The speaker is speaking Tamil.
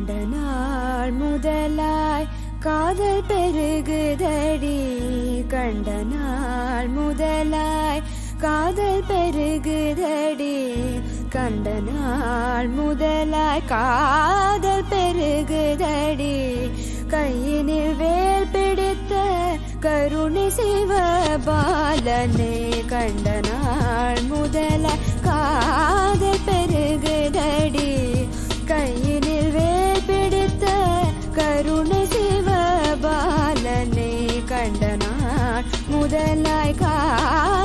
கண்ட நாள் முதலாய் காதல் பெருகுதடி கண்ட நாள் முதலாய் காதல் பெருகுதடி கண்ட நாள் முதலாய் காதல் பெருகுதடி கையினில் வேல் பிடித்த கருணை சிவபாலனே கண்ட நாள் முதலாய் காதல் பெருகுதடி கையினில் வேல் பிடித்த கருணை சிவபாலனே கண்ட நாள் முதலாய்